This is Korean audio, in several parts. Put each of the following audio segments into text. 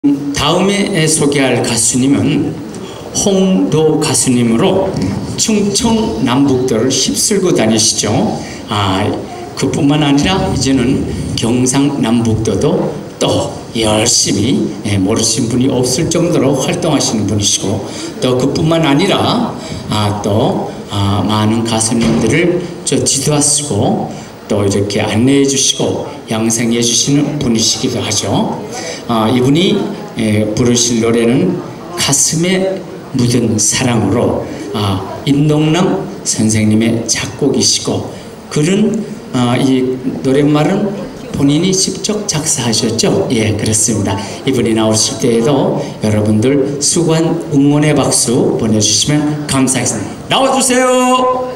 다음에 소개할 가수님은 홍도 가수님으로 충청 남북도를 휩쓸고 다니시죠. 그뿐만 아니라 이제는 경상남북도도 또 열심히 모르신 분이 없을 정도로 활동하시는 분이시고, 또 그뿐만 아니라 많은 가수님들을 지도하시고 또 이렇게 안내해 주시고 양성해 주시는 분이시기도 하죠. 이분이 부르실 노래는 가슴에 묻은 사랑으로 임동남 선생님의 작곡이시고, 글은 이 노랫말은 본인이 직접 작사하셨죠? 예, 그렇습니다. 이분이 나오실 때에도 여러분들 수고한 응원의 박수 보내주시면 감사하겠습니다. 나와주세요.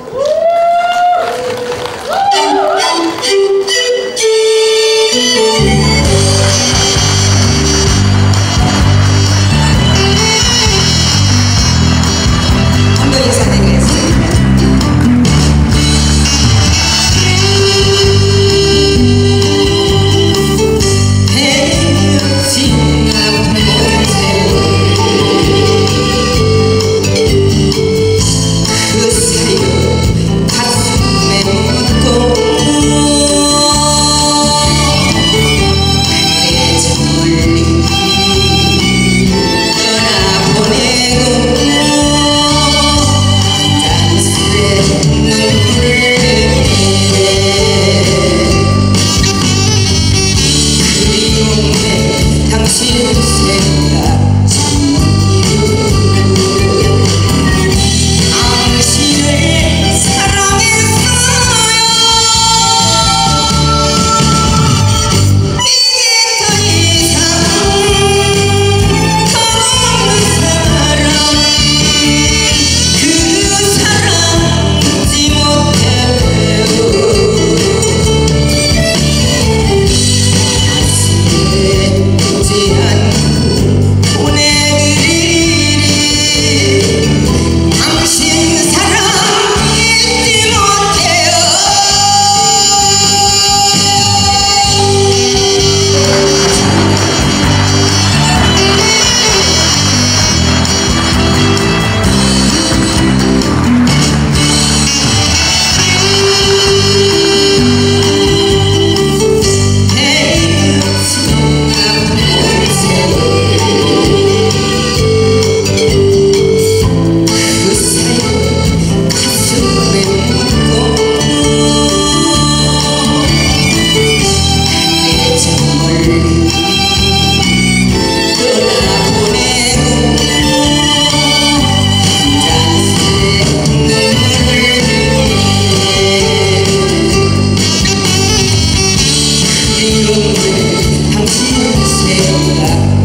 당신을 세우다